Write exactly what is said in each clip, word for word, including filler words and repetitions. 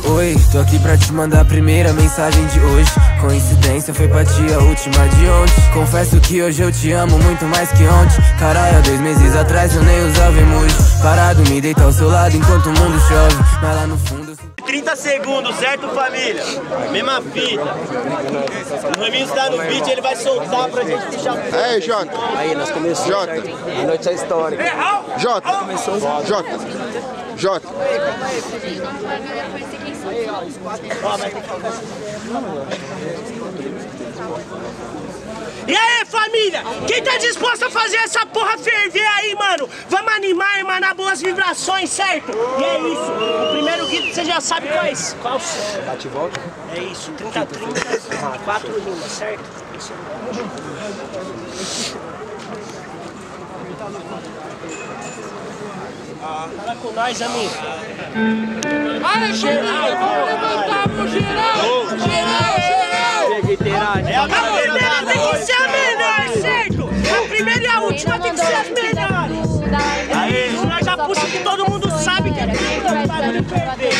Oi, tô aqui pra te mandar a primeira mensagem de hoje. Coincidência, foi pra ti a última de ontem. Confesso que hoje eu te amo muito mais que ontem. Caralho, há dois meses atrás eu nem usava emoji. Parado, me deito ao seu lado enquanto o mundo chove. Mas lá no fundo... trinta segundos, certo, família? Mesma fita. O Raminhos tá no beat, ele vai soltar pra gente puxar. Aí, Jota. Aí, nós começamos. Jota. A noite é histórica. Jota. Jota. Jota. E aí, família? Quem tá disposto a fazer essa porra ferver aí, mano? Vamos animar, emanar boas vibrações, certo? E é isso. O primeiro grito você já sabe quais. Qual? Bate e volta. É isso, trinta, trinta, quatro rimas, certo? Isso. Fala com nós, amigo. Aí, geral, vamos levantar pro geral! Geral, geral! É a primeira tem que ser a melhor, certo? A primeira e a última tem que ser as melhores. Aí, nós já puxa que todo mundo sabe que é tudo pra não perder.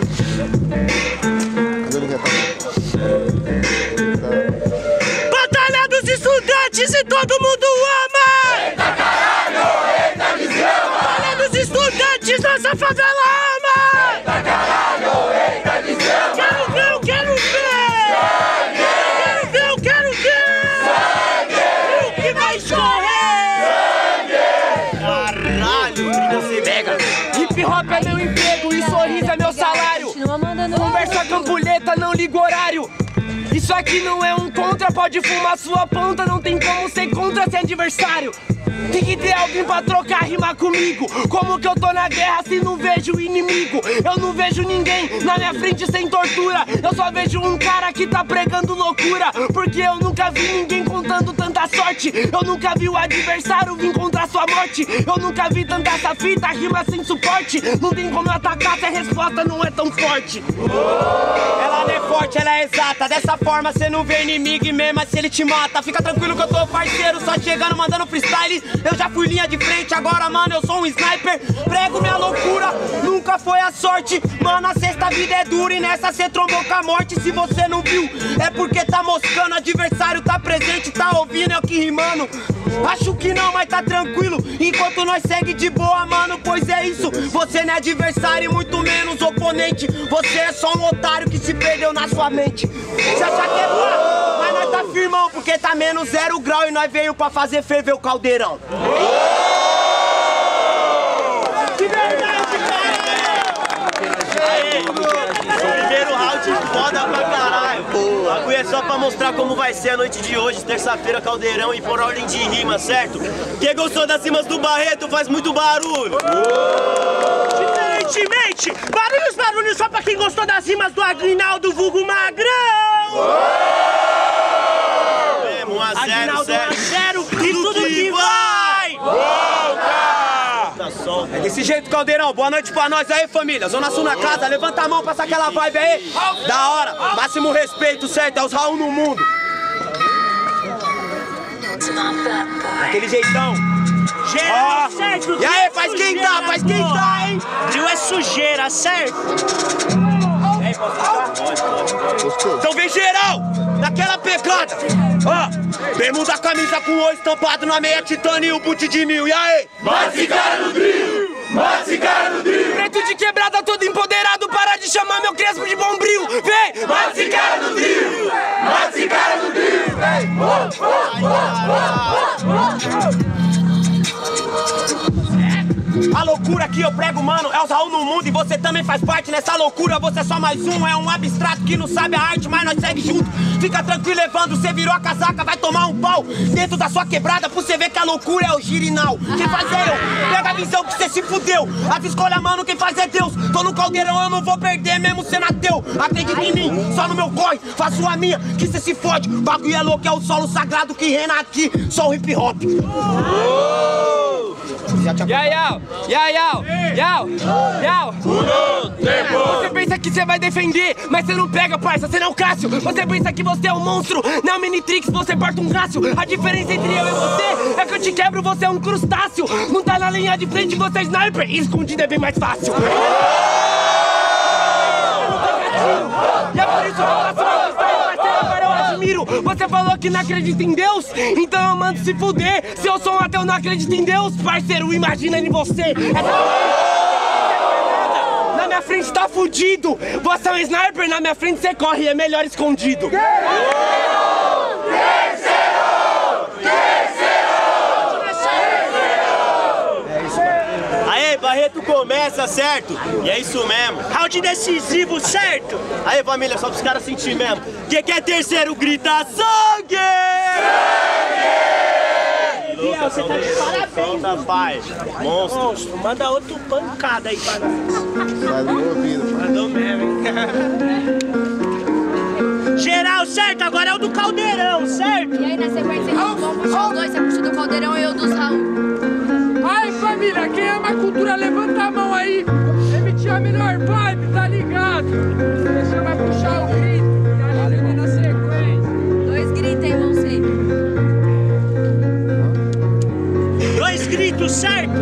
Batalha dos estudantes e todo mundo ama! Eita caralho, eita desgrama! Batalha dos estudantes, nossa favela ama! Eita caralho, eita desgrama! Quero ver, eu quero ver! Quero ver, eu quero ver! O que vai escorrer? Caralho, você mega. Hip hop é meu emprego e sorriso é meu salário. Conversa com ampulheta, não ligo horário. Isso aqui não é um contra, pode fumar sua ponta. Não tem como ser contra ser adversário. Tem que ter alguém pra trocar rima comigo. Como que eu tô na guerra se não vejo inimigo? Eu não vejo ninguém na minha frente sem tortura. Eu só vejo um cara que tá pregando loucura. Porque eu nunca vi ninguém contando tanta sorte. Eu nunca vi o adversário vir contra sua morte. Eu nunca vi tanta essa fita, rima sem suporte. Não tem como eu atacar se a resposta não é tão forte. Ela não é forte, ela é exata. Dessa forma cê não vê inimigo e mesmo se ele te mata. Fica tranquilo que eu tô parceiro, só chegando mandando freestyle. Eu já fui linha de frente, agora mano eu sou um sniper. Prego minha loucura, nunca foi a sorte. Mano, a sexta vida é dura e nessa cê trombou com a morte. Se você não viu, é porque tá moscando. Adversário tá presente, tá ouvindo, eu que rimando. Acho que não, mas tá tranquilo. Enquanto nós segue de boa, mano, pois é isso. Você não é adversário e muito menos oponente. Você é só um otário que se perdeu na sua mente. Você acha que é boa? Mas nós tá firmão, porque tá menos zero grau e nós veio pra fazer ferver o caldeirão. De verdade, cara! Primeiro round foda pra caralho. O bagulho é só pra mostrar como vai ser a noite de hoje, terça-feira, caldeirão e por ordem de rima, certo? Quem gostou das rimas do Barreto faz muito barulho. Diferentemente, barulhos, barulhos só pra quem gostou das rimas do Aguinaldo vulgo Magrão. um a zero, zero e tudo que vai! É desse jeito, caldeirão. Boa noite pra nós aí, família. Zona Sul na casa, levanta a mão, passa aquela vibe aí. Da hora, máximo respeito, certo? É os Raul no mundo. Aquele jeitão. Geral, oh. Certo? E aí, faz quem tá, faz quem tá, hein? Trio é sujeira, certo? E aí, posso ficar? Então vem geral, naquela pegada. Ó, bermuda, camisa com o estampado na meia titânio e o boot de mil. E aí? Mata esse cara no drill! Mata esse cara no drill! Preto de quebrada, todo empoderado, para de chamar meu crespo de bombril. Vem! Mata esse cara no drill! Mata esse cara no drill! Vem! Oh, oh, oh, oh, oh. A loucura que eu prego, mano, é os Raul no mundo e você também faz parte nessa loucura. Você é só mais um, é um abstrato que não sabe a arte, mas nós segue junto. Fica tranquilo levando, você virou a casaca, vai tomar um pau dentro da sua quebrada pra você ver que a loucura é o girinal. Quem faz é eu, pega a visão que você se fudeu. As escolhas, mano, quem faz é Deus. Tô no caldeirão, eu não vou perder mesmo sendo ateu. Acredita em mim, só no meu corre, faço a minha, que cê se fode. Bagulho é louco, é o solo sagrado que reina aqui, só o hip hop. Yau, yau, yau, yau, yau, yau. Você pensa que você vai defender, mas você não pega, parça, você não é o Cássio. Você pensa que você é um monstro, não é o Minitrix, você porta um Cássio. A diferença entre eu e você é que eu te quebro, você é um crustáceo. Não tá na linha de frente, você é sniper, escondido é bem mais fácil. tiro. Você falou que não acredita em Deus, então eu mando se fuder. Se eu sou um ateu, não acredito em Deus, parceiro, imagina em você. Na minha frente tá fudido. Você é um sniper, na minha frente você corre, é melhor escondido. Aê, Barreto começa, certo? E é isso mesmo. Round decisivo, certo? Aê, família, só pros caras sentir mesmo. Quem quer terceiro, grita sangue! Sangue! Lucas, você tá de parabéns, da paz. Monstro. Monstro, manda outro pancada aí pra nós. Sai do meu ouvido, mano. Mandou mesmo, hein? Geral, certo? Agora é o do Caldeirão, certo? E aí, na sequência, vamos puxar os dois. Você puxa do Caldeirão e eu dos Raul. Ai, família, quem ama a cultura, levanta a mão aí. Emitir a melhor vibe, tá ligado? Você vai puxar o grito e a gente vem na sequência. Dois gritos aí vão ser. Dois gritos, certo?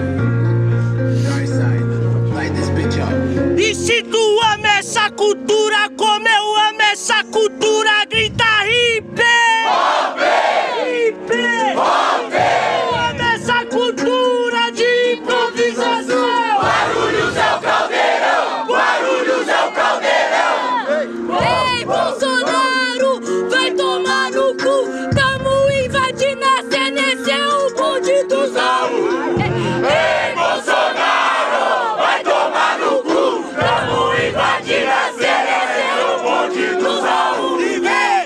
E se tu ama essa cultura como eu amo essa cultura, grita hip! Hip! Eu amo essa cultura de improvisação! Guarulhos é o Caldeirão! Guarulhos é o Caldeirão! Ei, Bolsonaro, vai tomar no cu. Tamo invadindo a cena, esse é o bonde dos Raul. Ei, Bolsonaro! Vai tomar no cu! Tamo invadindo a cena, esse é o bonde dos Raul! E vem!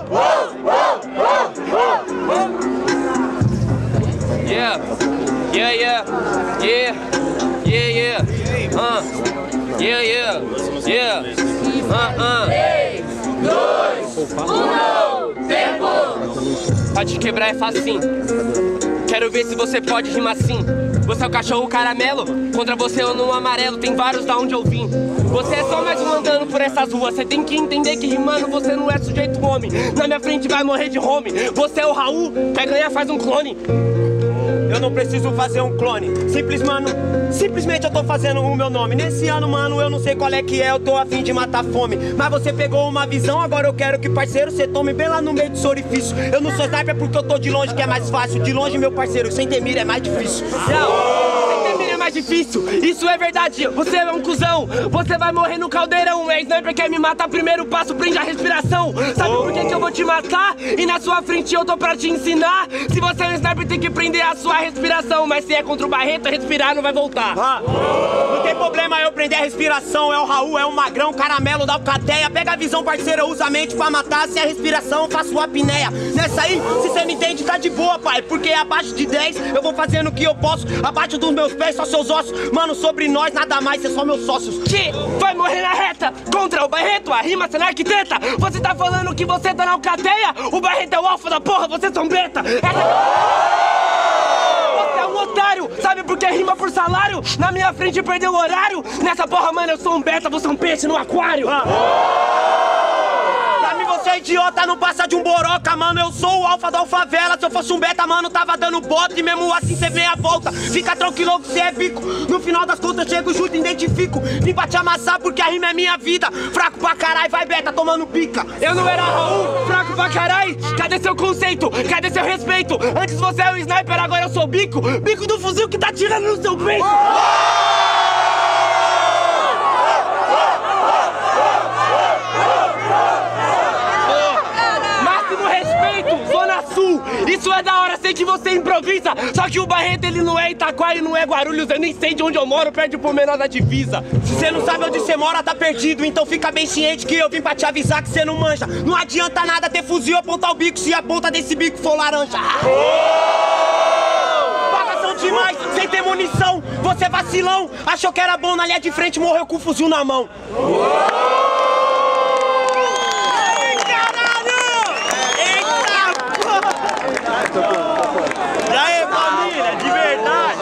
Yeah, yeah, yeah, yeah, yeah, yeah, uh, yeah, yeah, yeah, uh, uh. três, dois, um, tempo! Pra te quebrar é facinho. Quero ver se você pode rimar assim. Você é o cachorro caramelo, contra você eu no amarelo. Tem vários da onde eu vim. Você é só mais um andando por essas ruas. Você tem que entender que rimando você não é sujeito homem. Na minha frente vai morrer de home. Você é o Raul, quer ganhar faz um clone. Eu não preciso fazer um clone. Simples, mano, simplesmente eu tô fazendo o meu nome. Nesse ano, mano, eu não sei qual é que é. Eu tô a fim de matar fome. Mas você pegou uma visão, agora eu quero que, parceiro, você tome bem lá no meio do seu orifício. Eu não sou sniper porque eu tô de longe, que é mais fácil. De longe, meu parceiro, sem ter mira é mais difícil. Não, sem ter mira é mais difícil. Isso é verdade, você é um cuzão. Você vai morrer no caldeirão. É sniper quer me matar, primeiro passo, prende a respiração. Sabe por que que eu vou te matar? E na sua frente eu tô pra te ensinar. Se você é um sniper tem que prender a sua respiração. Mas se é contra o Barreto, respirar não vai voltar. Ah, não tem problema eu prender a respiração. É o Raul, é o Magrão, caramelo da alcateia. Pega a visão, parceiro, usa a mente pra matar. Se é respiração, eu faço apneia. Nessa aí, se você me entende, tá de boa, pai. Porque abaixo de dez, eu vou fazendo o que eu posso. Abaixo dos meus pés, só seus ossos. Mano, sobre nós, nada mais, cê só meus sócios. Que vai morrer na reta contra o Barreto, a rima sendo arquiteta. Você tá falando que você tá na alcateia? O Barreto é o alfa da porra, vocês são beta. Essa... Você é um otário, sabe por que rima por salário? Na minha frente perdeu o horário. Nessa porra, mano, eu sou um beta, você é um peixe no aquário. Ah. Pra mim você é idiota, não passa de um boroca, mano. Eu sou o alfa da alfavela. Se eu fosse um beta, mano, tava dando bote. E mesmo assim cê meia volta. Fica tranquilo que cê é bico. No final das contas eu chego junto e identifico. Vim pra te amassar porque a rima é minha vida. Fraco pra caralho, vai beta, tomando pica. Eu não era Raul, fraco pra caralho. Cadê seu conceito? Cadê seu respeito? Antes você é o sniper, agora eu sou o bico. Bico do fuzil que tá tirando no seu peito. Máximo respeito, Zona Sul. Isso é da hora, sei que você improvisa. Só que o Barreto, ele não é Itaquá e não é Guarulhos. Eu nem sei de onde eu moro, perto pro menor da divisa. Se você não sabe onde você mora, tá perdido. Então fica bem ciente que eu vim pra te avisar que você não manja. Não adianta nada ter fuzil apontar o bico se a ponta desse bico for laranja. Bagação demais, sem ter munição. Você vacilão, achou que era bom na linha de frente, morreu com o fuzil na mão. E aí, família, de verdade?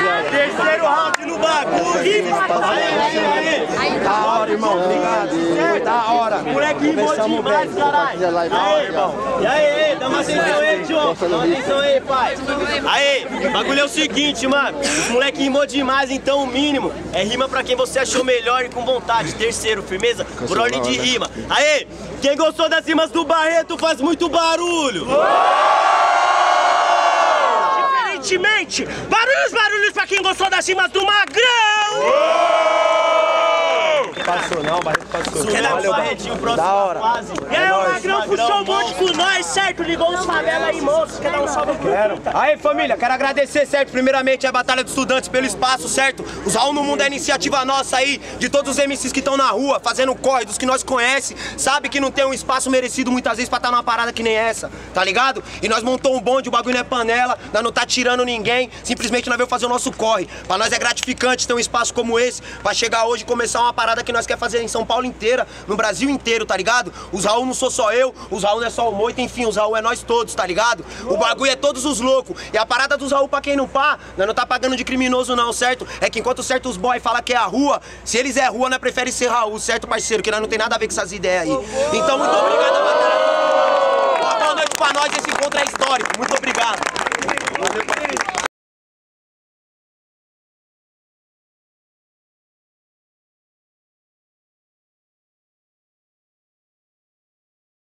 Terceiro round no bagulho. Da hora, irmão. Obrigado. Foi da hora. Moleque rimou demais, caralho. Aí, irmão. E aí, dá uma atenção aí, Diogo. Dá uma atenção aí, pai. Aí, o bagulho é o seguinte, mano. Os moleque rimou demais, então o mínimo é rima pra quem você achou melhor e com vontade. Terceiro, firmeza, por ordem de rima. Aí, quem gostou das rimas do Barreto faz muito barulho. Diferentemente, barulhos, barulhos pra quem gostou das rimas do Magrão. Passou não, Barreto passou. Quer dar Valeu, Barretinho, próximo da hora. fase. E aí, o Magrão puxou um monte com nós, certo? Ligou os favela aí, moço. Quer dar um salve pro Quero. Aí, família, quero agradecer, certo? Primeiramente a Batalha dos Estudantes pelo espaço, certo? Os Raul no Mundo é iniciativa nossa aí, de todos os M Cs que estão na rua, fazendo corre, dos que nós conhece, sabe que não tem um espaço merecido muitas vezes pra estar numa parada que nem essa, tá ligado? E nós montou um bonde, o bagulho não é panela, nós não tá tirando ninguém, simplesmente nós veio fazer o nosso corre. Pra nós é gratificante ter um espaço como esse, pra chegar hoje e começar uma parada que nós quer fazer em São Paulo inteira, no Brasil inteiro, tá ligado? Os Raul não sou só eu, os Raul não é só o Moita, enfim, os Raul é nós todos, tá ligado? O bagulho é todos os loucos. E a parada dos Raul, pra quem não pá, nós não tá pagando de criminoso não, certo? É que enquanto certos boy fala que é a rua, se eles é rua, nós prefere ser Raul, certo, parceiro? Que nós não tem nada a ver com essas ideias aí. Então, muito obrigado, Batalha. Boa noite pra nós, esse encontro é histórico. Muito obrigado.